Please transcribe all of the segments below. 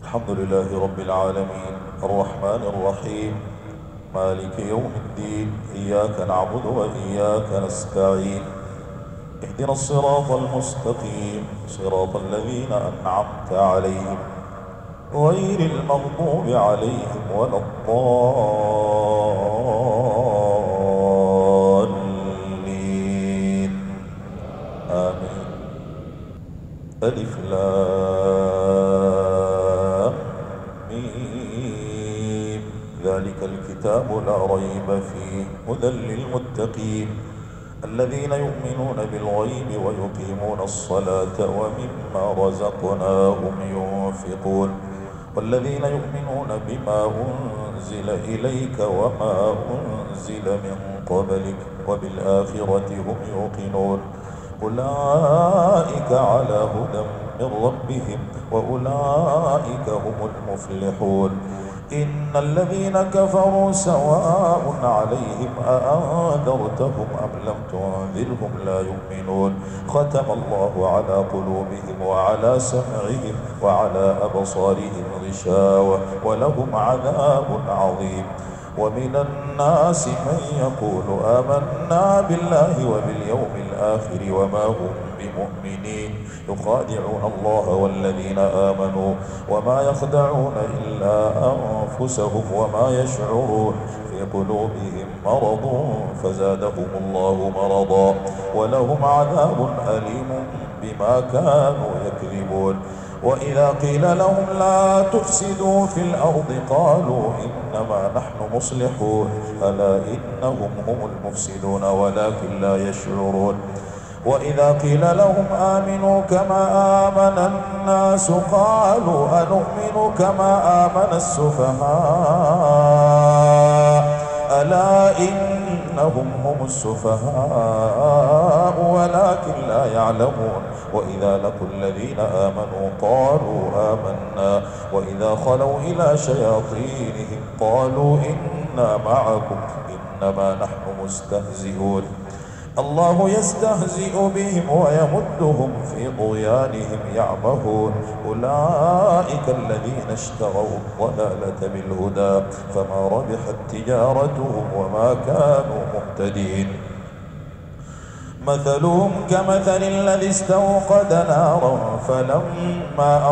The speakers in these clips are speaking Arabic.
الحمد لله رب العالمين الرحمن الرحيم مالك يوم الدين. إياك نعبد وإياك نستعين. اهدنا الصراط المستقيم صراط الذين أنعمت عليهم غير المغضوب عليهم ولا الضالين. آمين. ألف لام ميم. ذلك الكتاب لا ريب فيه هدى للمتقين الذين يؤمنون بالغيب ويقيمون الصلاة ومما رزقناهم ينفقون والذين يؤمنون بما أنزل إليك وما أنزل من قبلك وبالآخرة هم يوقنون أولئك على هدى من ربهم وأولئك هم المفلحون. إن الذين كفروا سواء عليهم أأنذرتهم أم لم تنذرهم لا يؤمنون. ختم الله على قلوبهم وعلى سمعهم وعلى أبصارهم غشاوة ولهم عذاب عظيم. ومن الناس من يقول آمنا بالله وباليوم الآخر وما هم بمؤمنين يخادعون الله والذين آمنوا وما يخدعون إلا أنفسهم وما يشعرون في قلوبهم مرض فزادهم الله مرضا ولهم عذاب أليم بما كانوا يكذبون. وإذا قيل لهم لا تفسدوا في الأرض قالوا إنما نحن مصلحون ألا إنهم هم المفسدون ولكن لا يشعرون. وإذا قيل لهم آمنوا كما آمن الناس قالوا أنؤمن كما آمن السفهاء ألا إنهم هم السفهاء ولكن لا يعلمون. وإذا لقوا الذين آمنوا قالوا آمنا وإذا خلوا إلى شياطينهم قالوا إنا معكم إنما نحن مستهزئون. الله يستهزئ بهم ويمدهم في طغيانهم يعمهون. أولئك الذين اشتروا الضلالة بالهدى فما ربحت تجارتهم وما كانوا مهتدين. مثلهم كمثل الذي استوقد نارا فلما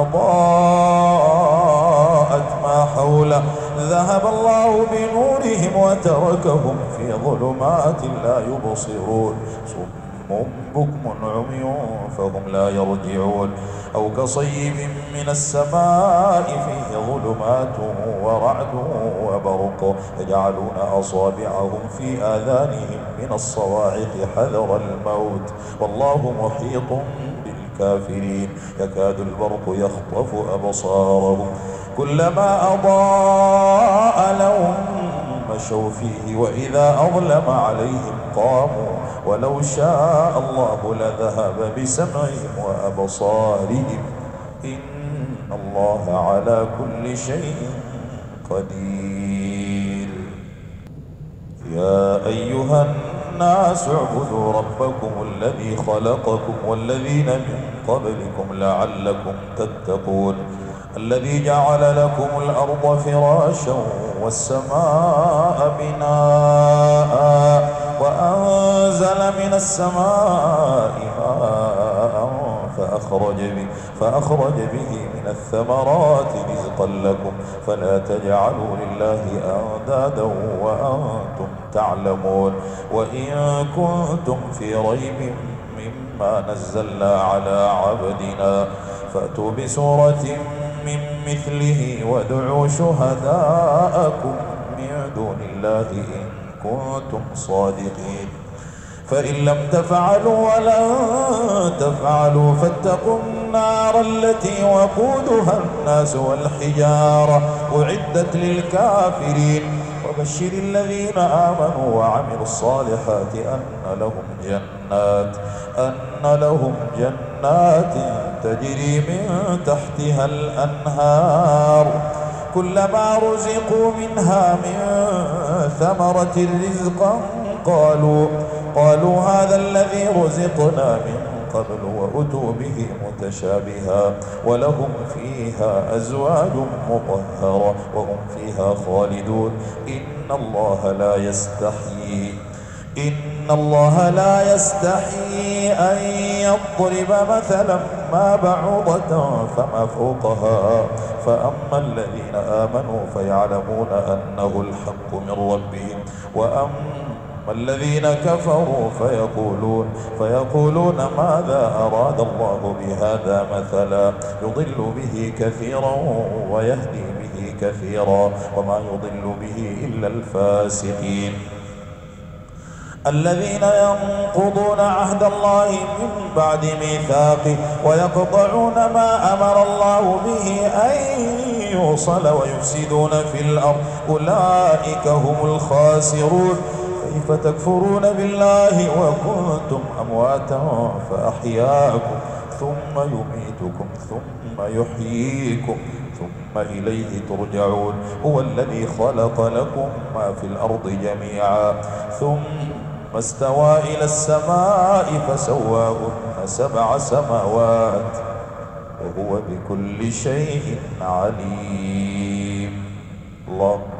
أضاءت ما حوله ذهب الله بنورهم وتركهم في ظلمات لا يبصرون. صم بكم عمي فهم لا يرجعون. أو كصيب من السماء فيه ظلمات ورعد وبرق يجعلون أصابعهم في آذانهم من الصواعق حذر الموت والله محيط بالكافرين. يكاد البرق يخطف أبصارهم كلما أضاء لهم مشوا فيه وإذا أظلم عليهم قاموا ولو شاء الله لذهب بسمعهم وأبصارهم إن الله على كل شيء قدير. يا أيها الناس اعبدوا ربكم الذي خلقكم والذين من قبلكم لعلكم تتقون. الذي جعل لكم الأرض فراشا والسماء بناء وأنزل من السماء ماء فأخرج به من الثمرات رزقا لكم فلا تجعلوا لله أندادا وأنتم تعلمون. وإن كنتم في ريب مما نزلنا على عبدنا فأتوا بسورة من مثله وادعوا شهداءكم من دون الله إن كنتم صادقين. فإن لم تفعلوا ولن تفعلوا فاتقوا النار التي وقودها الناس والحجارة أعدت للكافرين. وبشر الذين آمنوا وعملوا الصالحات أن لهم جنات تجري من تحتها الأنهار كلما رزقوا منها من ثمرة رزقا قالوا هذا الذي رزقنا من قبل وأتوا به متشابها ولهم فيها أزواج مطهرة وهم فيها خالدون. إن الله لا يستحيي أن يضرب مثلا ما بعوضة فما فوقها فأما الذين آمنوا فيعلمون أنه الحق من ربهم وأما الذين كفروا فيقولون ماذا أراد الله بهذا مثلا يضل به كثيرا ويهدي به كثيرا وما يضل به إلا الفاسقين. الذين ينقضون عهد الله من بعد ميثاقه ويقطعون ما أمر الله به أن يوصل ويفسدون في الأرض أولئك هم الخاسرون. كيف تكفرون بالله وكنتم أمواتا فأحياكم ثم يميتكم ثم يحييكم ثم إليه ترجعون. هو الذي خلق لكم ما في الأرض جميعا ثم استوى إلى السماء فسواهن 7 سماوات وهو بكل شيء عليم. الله